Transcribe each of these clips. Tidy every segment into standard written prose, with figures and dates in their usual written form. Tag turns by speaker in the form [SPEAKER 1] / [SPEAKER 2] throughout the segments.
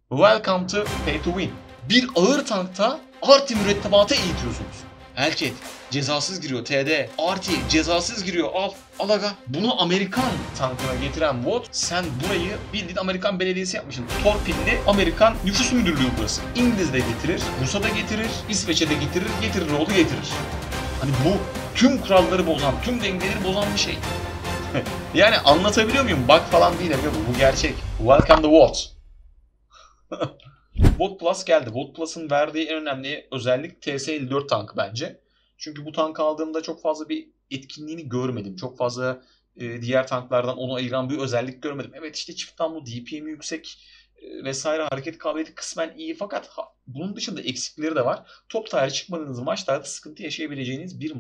[SPEAKER 1] Welcome to Pay to Win. Bir ağır tankta Arty mürettebatı eğitiyorsunuz. Elket cezasız giriyor, TD. Arty cezasız giriyor, al aga. Bunu Amerikan tankına getiren Vought, sen burayı bildiğin Amerikan belediyesi yapmışsın. Torpilli Amerikan nüfus müdürlüğü burası. İngiliz de getirir, Rus'a da getirir, İsveç'e de getirir oğlu getirir. Hani bu tüm kuralları bozan, tüm dengeleri bozan bir şey. Yani anlatabiliyor muyum? Bak falan değil, bu gerçek. Welcome to Vought. Vought Plus geldi. Vought Plus'ın verdiği en önemli özellik TS-54 tankı bence. Çünkü bu tankı aldığımda çok fazla bir etkinliğini görmedim. Çok fazla diğer tanklardan onu ayıran bir özellik görmedim. Evet işte çift namlu, DPM'i yüksek vesaire, hareket kabiliyeti kısmen iyi, fakat bunun dışında eksikleri de var. Top tayarı çıkmadığınız maçlarda sıkıntı yaşayabileceğiniz bir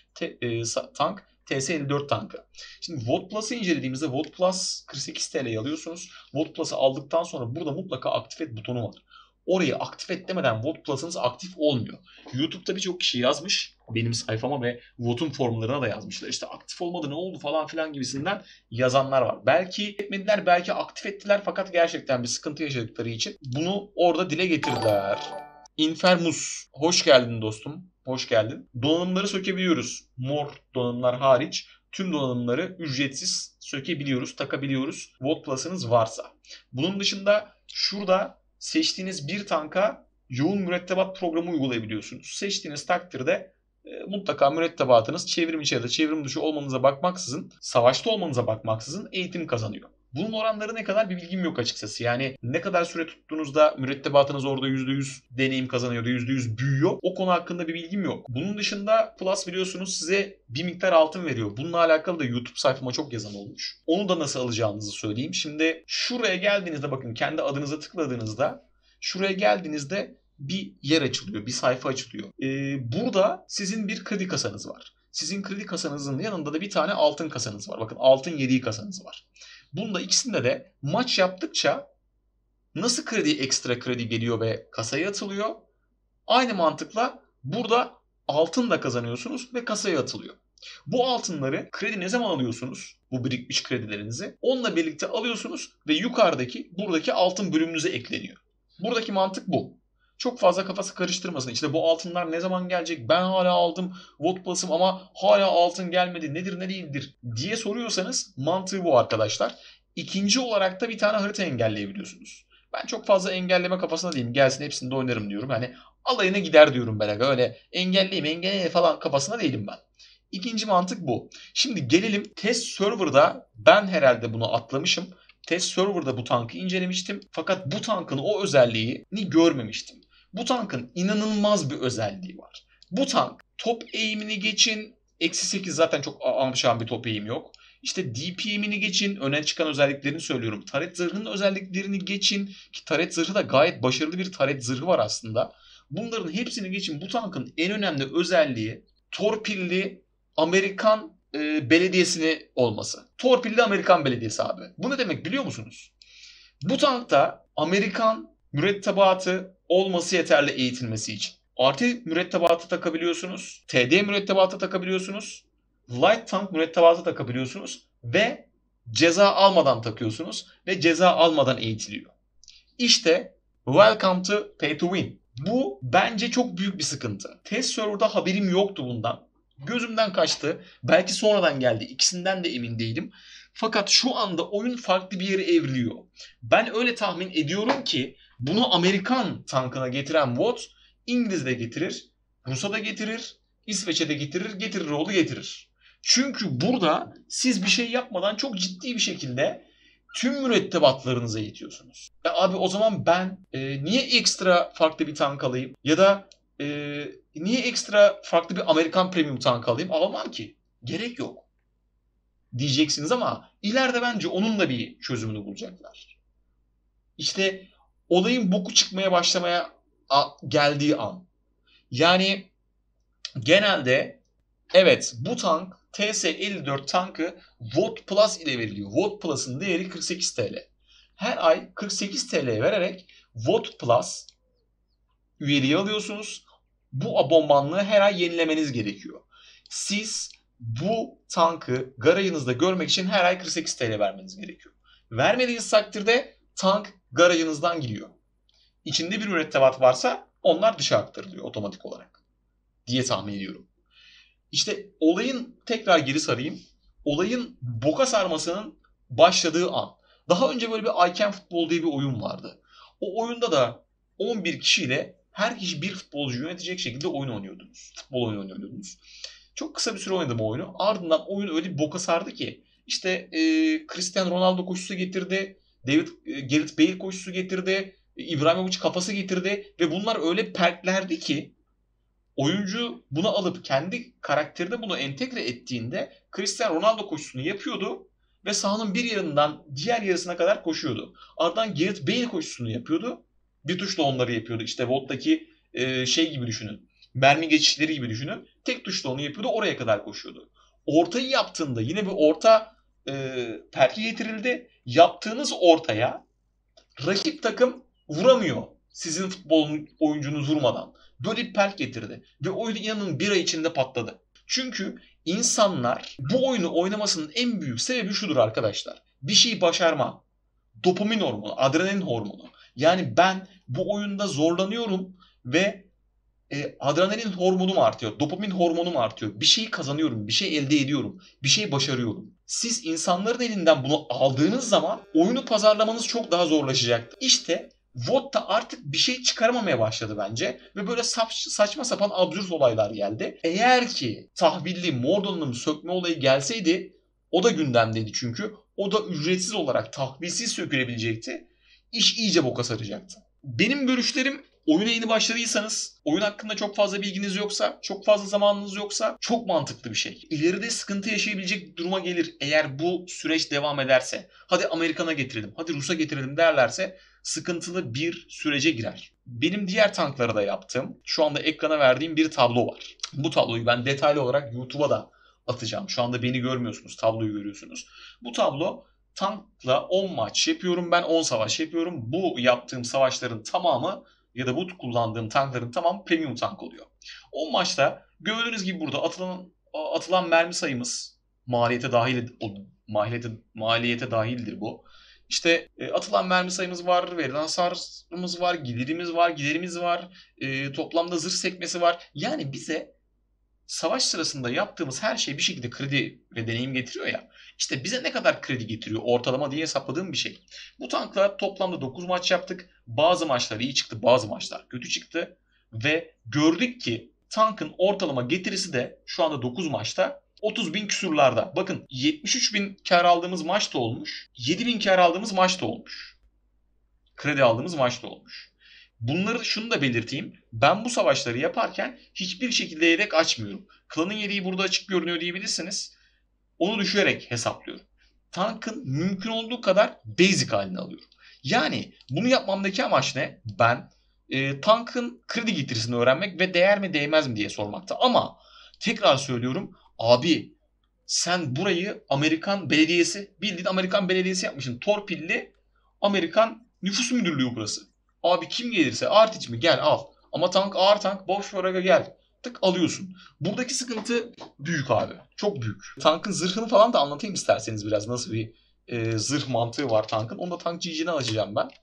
[SPEAKER 1] tank TS-54 tankı. Şimdi Vought Plus'ı incelediğimizde Vought Plus 48 TL'ye alıyorsunuz. Vought Plus'ı aldıktan sonra burada mutlaka aktif et butonu var. Orayı aktif et demeden Vought Plus'ınız aktif olmuyor. YouTube'da birçok kişi yazmış. Benim sayfama ve Vought'un forumlarına da yazmışlar. İşte aktif olmadı, ne oldu falan filan gibisinden yazanlar var. Belki etmediler, belki aktif ettiler, fakat gerçekten bir sıkıntı yaşadıkları için bunu orada dile getirdiler. Infermus, hoş geldin dostum. Hoş geldin. Donanımları sökebiliyoruz. Mor donanımlar hariç tüm donanımları ücretsiz sökebiliyoruz, takabiliyoruz. Vought Plus'ınız varsa. Bunun dışında şurada seçtiğiniz bir tanka yoğun mürettebat programı uygulayabiliyorsunuz. Seçtiğiniz takdirde mutlaka mürettebatınız çevrim içi ya da çevrim dışı olmanıza bakmaksızın, savaşta olmanıza bakmaksızın eğitim kazanıyor. Bunun oranları ne kadar bir bilgim yok açıkçası. Yani ne kadar süre tuttuğunuzda mürettebatınız orada %100 deneyim kazanıyor da %100 büyüyor. O konu hakkında bir bilgim yok. Bunun dışında Plus biliyorsunuz size bir miktar altın veriyor. Bununla alakalı da YouTube sayfama çok yazan olmuş. Onu da nasıl alacağınızı söyleyeyim. Şimdi şuraya geldiğinizde, bakın kendi adınıza tıkladığınızda şuraya geldiğinizde bir yer açılıyor, bir sayfa açılıyor. Burada sizin bir kredi kasanız var. Sizin kredi kasanızın yanında da bir tane altın kasanız var. Bakın altın yediği kasanız var. Bunda ikisinde de maç yaptıkça nasıl ekstra kredi geliyor ve kasaya atılıyor. Aynı mantıkla burada altın da kazanıyorsunuz ve kasaya atılıyor. Bu altınları kredi ne zaman alıyorsunuz? Bu birikmiş kredilerinizi. Onunla birlikte alıyorsunuz ve buradaki altın bölümünüze ekleniyor. Buradaki mantık bu. Çok fazla kafası karıştırmasın. İşte bu altınlar ne zaman gelecek? Ben hala aldım Vought Plus'ım ama hala altın gelmedi. Nedir ne değildir diye soruyorsanız mantığı bu arkadaşlar. İkinci olarak da bir tane harita engelleyebiliyorsunuz. Ben çok fazla engelleme kafasına değilim. Gelsin hepsinde oynarım diyorum. Hani alayına gider diyorum ben. Öyle engelleyeyim falan kafasına değilim ben. İkinci mantık bu. Şimdi gelelim test server'da, ben herhalde bunu atlamışım. Test server'da bu tankı incelemiştim. Fakat bu tankın o özelliğini görmemiştim. Bu tankın inanılmaz bir özelliği var. Bu tank top eğimini geçin. -8 zaten çok amşan bir top eğim yok. İşte DPM'ini geçin. Öne çıkan özelliklerini söylüyorum. Taret zırhının özelliklerini geçin. Ki taret zırhı da gayet başarılı bir taret zırhı var aslında. Bunların hepsini geçin. Bu tankın en önemli özelliği torpilli Amerikan belediyesini olması. Torpilli Amerikan belediyesi abi. Bu ne demek biliyor musunuz? Bu tankta Amerikan mürettebatı olması yeterli eğitilmesi için. Artı mürettebatı takabiliyorsunuz. TD mürettebatı takabiliyorsunuz. Light tank mürettebatı takabiliyorsunuz. Ve ceza almadan takıyorsunuz. Ve ceza almadan eğitiliyor. İşte welcome to pay to win. Bu bence çok büyük bir sıkıntı. Test server'da haberim yoktu bundan. Gözümden kaçtı. Belki sonradan geldi. İkisinden de emin değilim. Fakat şu anda oyun farklı bir yere evriliyor. Ben öyle tahmin ediyorum ki bunu Amerikan tankına getiren Vought, İngiliz de getirir, Rus'a da getirir, İsveç'e de getirir oğlu getirir. Çünkü burada siz bir şey yapmadan çok ciddi bir şekilde tüm mürettebatlarınıza eğitiyorsunuz. Abi o zaman ben niye ekstra farklı bir tank alayım? Ya da niye ekstra farklı bir Amerikan premium tank alayım? Almam ki. Gerek yok diyeceksiniz ama ileride bence onun da bir çözümünü bulacaklar. İşte olayın boku çıkmaya geldiği an. Yani genelde evet, bu tank TS-54 tankı Vought Plus ile veriliyor. Vought Plus'ın değeri 48 TL. Her ay 48 TL vererek Vought Plus üyeliği alıyorsunuz. Bu abonmanlığı her ay yenilemeniz gerekiyor. Siz bu tankı garajınızda görmek için her ay 48 TL vermeniz gerekiyor. Vermediğiniz takdirde tank garajınızdan gidiyor. içinde bir mürettebat varsa onlar dışa aktarılıyor otomatik olarak diye tahmin ediyorum. İşte olayın, tekrar geri sarayım. Olayın boka sarmasının başladığı an. Daha önce böyle bir I Can Football diye bir oyun vardı. O oyunda da 11 kişiyle her kişi bir futbolcu yönetecek şekilde oyun oynuyordunuz. Futbol oyunu oynuyordunuz. Çok kısa bir süre oynadım o oyunu. Ardından oyun öyle bir boka sardı ki işte Cristiano Ronaldo koşusu getirdi. Gareth Bale koşusu getirdi. İbrahimovic kafası getirdi. Ve bunlar öyle perklerdi ki oyuncu bunu alıp kendi karakterine bunu entegre ettiğinde Cristiano Ronaldo koşusunu yapıyordu ve sahanın bir yarından diğer yarısına kadar koşuyordu. Ardından Gareth Bale koşusunu yapıyordu. Bir tuşla onları yapıyordu. İşte VOD'daki şey gibi düşünün. Mermi geçişleri gibi düşünün. Tek tuşla onu yapıyordu. Oraya kadar koşuyordu. Ortayı yaptığında yine bir orta perki getirildi. Yaptığınız ortaya rakip takım vuramıyor. Sizin futbol oyuncunuz vurmadan. Böyle bir perk getirdi. Ve oyun inanın bir ay içinde patladı. Çünkü insanlar bu oyunu oynamasının en büyük sebebi şudur arkadaşlar. Bir şeyi başarma. Dopamin hormonu, adrenalin hormonu. Yani ben bu oyunda zorlanıyorum ve adrenalin hormonum artıyor. Dopamin hormonum artıyor. Bir şeyi kazanıyorum, bir şey elde ediyorum, bir şey başarıyorum. Siz insanların elinden bunu aldığınız zaman oyunu pazarlamanız çok daha zorlaşacaktır. İşte VOD da artık bir şey çıkaramamaya başladı bence. Ve böyle saçma sapan absürt olaylar geldi. Eğer ki tahvilli mor donanım sökme olayı gelseydi, o da gündemdeydi çünkü. O da ücretsiz olarak tahvilsiz sökülebilecekti. İş iyice boka saracaktı. Benim görüşlerim, oyuna yeni başladıysanız, oyun hakkında çok fazla bilginiz yoksa, çok fazla zamanınız yoksa çok mantıklı bir şey. İleride sıkıntı yaşayabilecek duruma gelir eğer bu süreç devam ederse. Hadi Amerikan'a getirelim, hadi Rus'a getirelim derlerse sıkıntılı bir sürece girer. Benim diğer tanklara da yaptığım, şu anda ekrana verdiğim bir tablo var. Bu tabloyu ben detaylı olarak YouTube'a da atacağım. Şu anda beni görmüyorsunuz, tabloyu görüyorsunuz. Bu tablo tankla 10 maç yapıyorum ben, 10 savaş yapıyorum. Bu yaptığım savaşların tamamı ya da bu kullandığım tankların tamamı premium tank oluyor. 10 maçta gördüğünüz gibi burada atılan mermi sayımız maliyete dahildir bu. İşte atılan mermi sayımız var, verilen hasarımız var, giderimiz var, toplamda zırh sekmesi var. Yani bize savaş sırasında yaptığımız her şey bir şekilde kredi ve deneyim getiriyor ya. İşte bize ne kadar kredi getiriyor ortalama diye hesapladığım bir şey. Bu tankla toplamda 9 maç yaptık. Bazı maçlar iyi çıktı, bazı maçlar kötü çıktı. Ve gördük ki tankın ortalama getirisi de şu anda 9 maçta 30.000 küsurlarda. Bakın 73.000 kar aldığımız maç da olmuş. 7.000 kar aldığımız maç da olmuş. Kredi aldığımız maç da olmuş. Bunları şunu da belirteyim. Ben bu savaşları yaparken hiçbir şekilde yedek açmıyorum. Klanın yedeği burada açık görünüyor diyebilirsiniz. Onu düşürerek hesaplıyorum. Tankın mümkün olduğu kadar basic halini alıyorum. Yani bunu yapmamdaki amaç ne? Ben tankın kredi getirisini öğrenmek ve değer mi değmez mi diye sormakta. Ama tekrar söylüyorum abi, sen burayı Amerikan belediyesi, bildiğin Amerikan belediyesi yapmışsın. Torpilli Amerikan nüfus müdürlüğü burası. Abi kim gelirse Artiç mi gel al. Ama tank ağır tank, boş ver aga gel. Tık alıyorsun. Buradaki sıkıntı büyük abi. Çok büyük. Tankın zırhını falan da anlatayım isterseniz biraz. Nasıl bir zırh mantığı var tankın. Onu da tank GG'ni açacağım ben.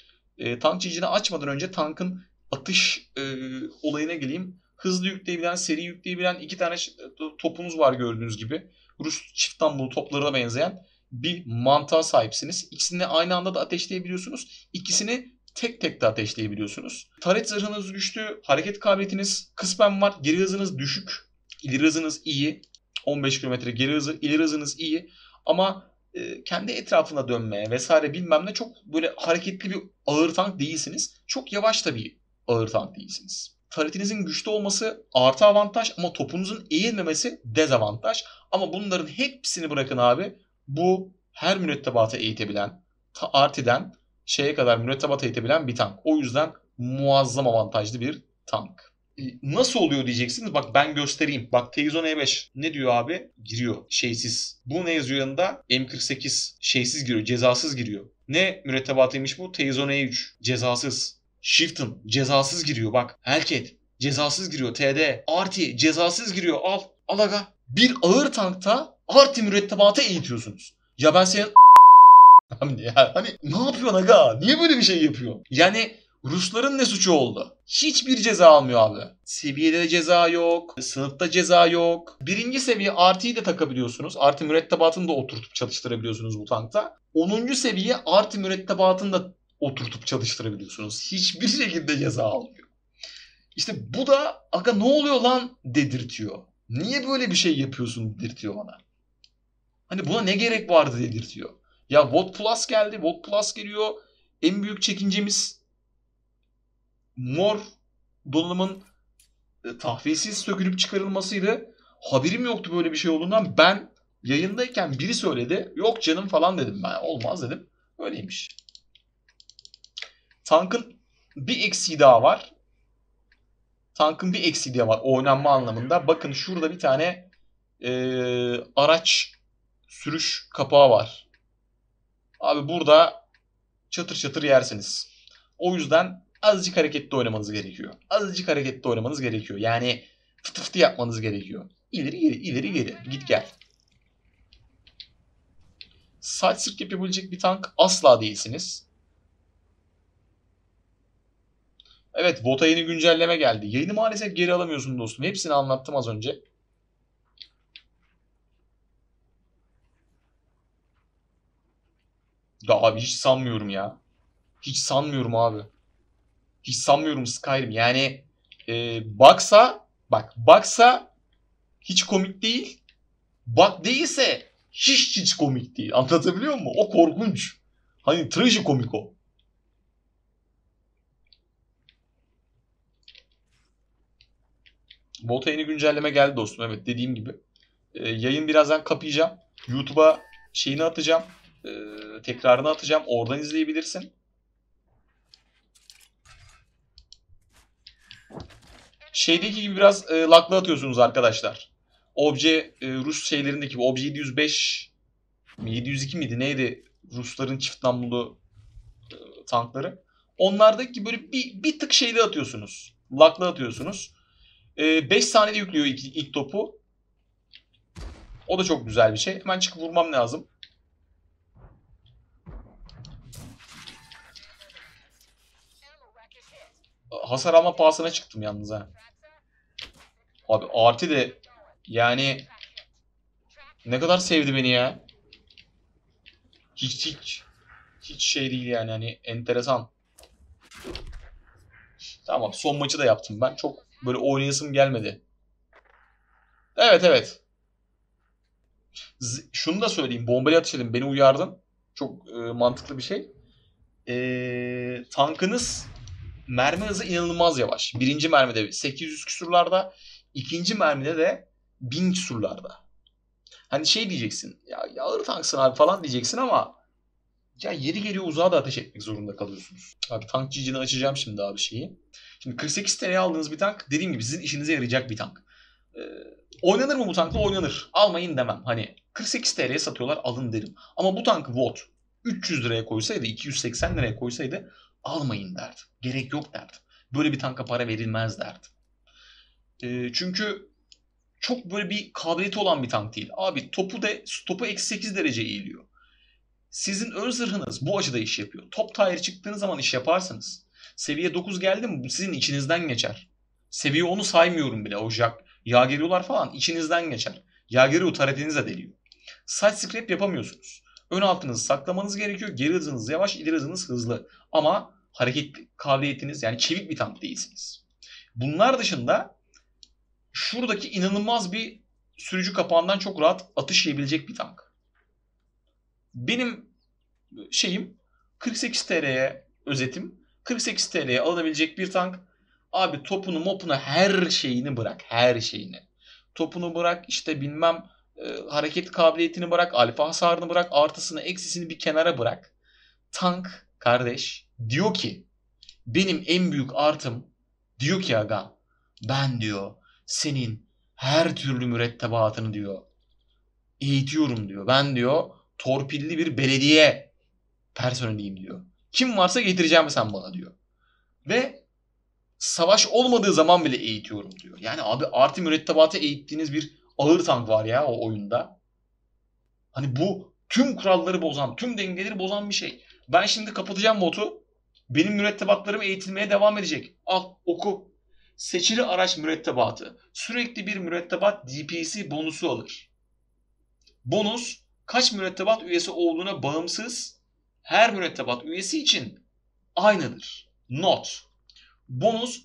[SPEAKER 1] Tank GG'ni açmadan önce tankın atış olayına geleyim. Hızlı yükleyebilen, seri yükleyebilen iki tane topunuz var gördüğünüz gibi. Rus çift tambulu toplarına benzeyen bir mantığa sahipsiniz. İkisini aynı anda da ateşleyebiliyorsunuz. İkisini tek tek de ateşleyebiliyorsunuz. Taret zırhınız güçlü, hareket kabiliyetiniz kısmen var, geri hızınız düşük, ileri hızınız iyi. 15 km geri hızı, ileri hızınız iyi. Ama kendi etrafına dönmeye vesaire bilmem ne çok böyle hareketli bir ağır tank değilsiniz. Çok yavaş da bir ağır tank değilsiniz. Taretinizin güçlü olması artı avantaj ama topunuzun eğilmemesi dezavantaj. Ama bunların hepsini bırakın abi. Bu her mürettebata eğitebilen, artiden şeye kadar mürettebat eğitebilen bir tank. O yüzden muazzam avantajlı bir tank. Nasıl oluyor diyeceksiniz. Bak ben göstereyim. Bak Teyzon E5 ne diyor abi? Giriyor şeysiz. Bu ne yazıyor yanında? M48 şeysiz giriyor. Cezasız giriyor. Ne mürettebatıymış bu? Teyzon E3 cezasız. Shifton cezasız giriyor bak. Hellcat cezasız giriyor. TD. Arti cezasız giriyor. Al. Al aga. Bir ağır tankta Arti mürettebatı eğitiyorsunuz. Ya ben senin hani ne yapıyorsun aga? Niye böyle bir şey yapıyor? Yani Rusların ne suçu oldu? Hiçbir ceza almıyor abi. Seviyede ceza yok. Sınıfta ceza yok. Birinci seviye artıyı da takabiliyorsunuz. Artı mürettebatını da oturtup çalıştırabiliyorsunuz bu tankta. 10. seviye artı mürettebatını da oturtup çalıştırabiliyorsunuz. Hiçbir şekilde ceza almıyor. İşte bu da aga ne oluyor lan dedirtiyor. Niye böyle bir şey yapıyorsun dedirtiyor bana. Hani buna ne gerek vardı dedirtiyor. Ya VOD Plus geldi. VOD Plus geliyor. En büyük çekincemiz mor donanımın tahvilsiz sökülüp çıkarılmasıydı. Haberim yoktu böyle bir şey olduğundan. Ben yayındayken biri söyledi. Yok canım falan dedim ben. Olmaz dedim. Öyleymiş. Tankın bir eksiği daha var. Tankın bir eksiği daha var oynanma anlamında. Bakın şurada bir tane araç sürüş kapağı var. Abi burada çatır çatır yersiniz. O yüzden azıcık hareketli oynamanız gerekiyor. Azıcık hareketli oynamanız gerekiyor. Yani fıtı fıtı yapmanız gerekiyor. İleri geri, ileri geri. Git gel. Side sırk yapabilecek bir tank asla değilsiniz. Evet, VOT'a yeni güncelleme geldi. Yayını maalesef geri alamıyorsun dostum. Hepsini anlattım az önce. Ya abi hiç sanmıyorum ya. Hiç sanmıyorum abi. Hiç sanmıyorum Skyrim. Yani baksa hiç komik değil. Bak değilse hiç komik değil. Anlatabiliyor muyum? O korkunç. Hani trajikomik o. Volta yeni güncelleme geldi dostum. Evet dediğim gibi. Yayın birazdan kapayacağım. YouTube'a şeyini atacağım. Tekrarını atacağım. Oradan izleyebilirsin. Şeydeki gibi biraz lakla atıyorsunuz arkadaşlar. Obje Rus şeylerindeki gibi. Obje 705 702 miydi neydi? Rusların çift namlulu tankları. Onlardaki gibi böyle bir tık şeyle atıyorsunuz. Lakla atıyorsunuz. 5 saniyede yüklüyor ilk topu. O da çok güzel bir şey. Hemen çıkıp vurmam lazım. Hasar alma pahasına çıktım yalnız ha. Abi Arti de yani ne kadar sevdi beni ya. Hiç şey değil yani hani enteresan. Tamam son maçı da yaptım ben. Çok böyle oynayasım gelmedi. Evet. Şunu da söyleyeyim. Bombayı atış edin. Beni uyardın. Çok mantıklı bir şey. Tankınız mermi hızı inanılmaz yavaş. Birinci mermide 800 küsurlarda. İkinci mermide de 1000 küsurlarda. Hani şey diyeceksin. Ya ağır tanksın abi falan diyeceksin ama ya yeri geliyor uzağa da ateş etmek zorunda kalıyorsunuz. Abi tank cicini açacağım şimdi abi şeyi. Şimdi 48 TL'ye aldığınız bir tank dediğim gibi sizin işinize yarayacak bir tank. Ee, Oynanır mı bu tankla? Oynanır. Almayın demem. Hani 48 TL'ye satıyorlar alın derim. Ama bu tankı VOD 300 liraya koysaydı 280 liraya koysaydı almayın derdim. Gerek yok derdim. Böyle bir tanka para verilmez derdim. Çünkü çok böyle bir kabiliyeti olan bir tank değil. Abi topu eksi 8 derece eğiliyor. Sizin ön zırhınız bu açıda iş yapıyor. Top tire çıktığınız zaman iş yaparsınız. Seviye 9 geldi mi bu sizin içinizden geçer. Seviye 10'u saymıyorum bile. O yağ geliyorlar falan içinizden geçer. Yağ geliyor taretinize deliyor. Side scrap yapamıyorsunuz. Ön altınızı saklamanız gerekiyor. Geri hızınız yavaş, ileri hızınız hızlı. Ama hareket kabiliyetiniz yani çevik bir tank değilsiniz. Bunlar dışında şuradaki inanılmaz bir sürücü kapağından çok rahat atış yiyebilecek bir tank. Benim şeyim 48 TL'ye özetim. 48 TL'ye alınabilecek bir tank. Abi topunu mopunu her şeyini bırak. Her şeyini. Topunu bırak işte bilmem hareket kabiliyetini bırak. Alfa hasarını bırak. Artısını eksisini bir kenara bırak. Tank kardeş diyor ki benim en büyük artım diyor ki aga ben diyor senin her türlü mürettebatını diyor eğitiyorum diyor. Ben diyor torpilli bir belediye personeliyim diyor. Kim varsa getireceğim sen bana diyor. Ve savaş olmadığı zaman bile eğitiyorum diyor. Yani abi artı mürettebatı eğittiğiniz bir ağır tank var ya o oyunda. Hani bu tüm kuralları bozan, tüm dengeleri bozan bir şey. Ben şimdi kapatacağım botu. Benim mürettebatlarım eğitilmeye devam edecek. Al oku. Seçili araç mürettebatı sürekli bir mürettebat DPC bonusu alır. Bonus kaç mürettebat üyesi olduğuna bağımsız, her mürettebat üyesi için aynıdır. Not. Bonus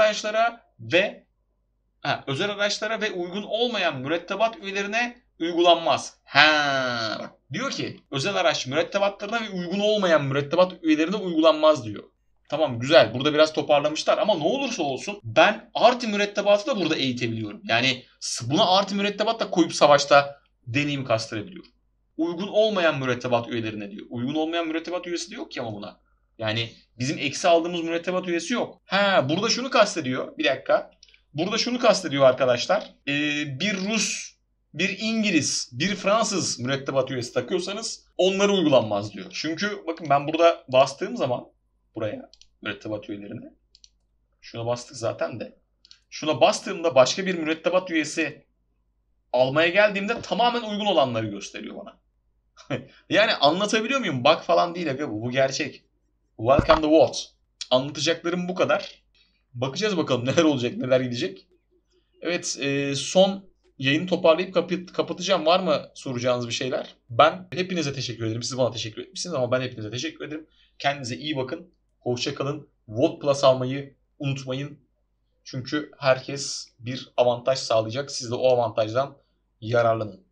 [SPEAKER 1] özel araçlara ve uygun olmayan mürettebat üyelerine uygulanmaz. Bak diyor ki özel araç mürettebatlarına ve uygun olmayan mürettebat üyelerine uygulanmaz diyor. Tamam güzel. Burada biraz toparlamışlar ama ne olursa olsun ben artı mürettebatı da burada eğitebiliyorum. Yani buna artı mürettebat da koyup savaşta deneyim kastırabiliyorum. Uygun olmayan mürettebat üyelerine diyor. Uygun olmayan mürettebat üyesi de yok ki ama buna. Yani bizim eksi aldığımız mürettebat üyesi yok. Burada şunu kastediyor. Bir dakika. Burada şunu kastediyor arkadaşlar. Bir Rus, bir İngiliz, bir Fransız mürettebat üyesi takıyorsanız onlara uygulanmaz diyor. Çünkü bakın ben burada bastığım zaman buraya mürettebat üyelerine. Şuna bastık zaten de. Şuna bastığımda başka bir mürettebat üyesi almaya geldiğimde tamamen uygun olanları gösteriyor bana. Yani anlatabiliyor muyum? Bug falan değil aga bu. Bu gerçek. Welcome to what? Anlatacaklarım bu kadar. Bakacağız bakalım neler olacak, neler gidecek. Evet, son yayını toparlayıp kapatacağım. Var mı soracağınız bir şeyler? Ben hepinize teşekkür ederim. Siz bana teşekkür etmişsiniz ama ben hepinize teşekkür ederim. Kendinize iyi bakın. Hoşça kalın. Volt Plus almayı unutmayın. Çünkü herkes bir avantaj sağlayacak. Siz de o avantajdan yararlanın.